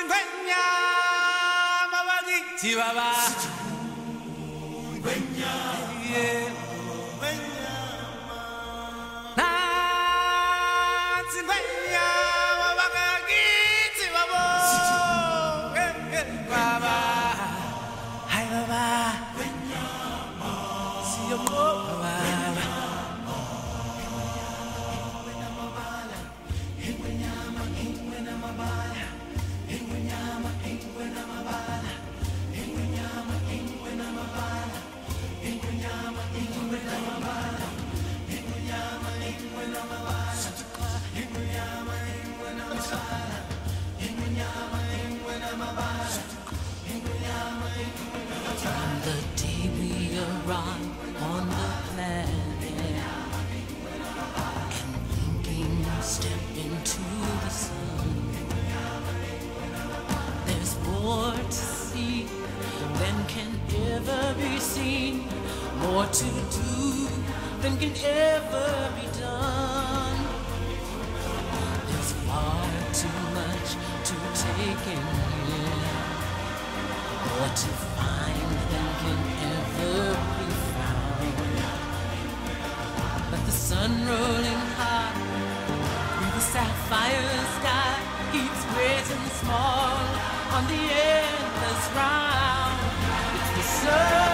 Chihuahua. Yeah. From the day we arrive on the planet and blinking step into the sun, there's more to see than can ever be seen, more to do than can ever be done. There's far too much to take in here, more to find than can ever be found. But the sun rolling high through the sapphire sky keeps great and small on the endless round. It's the sun.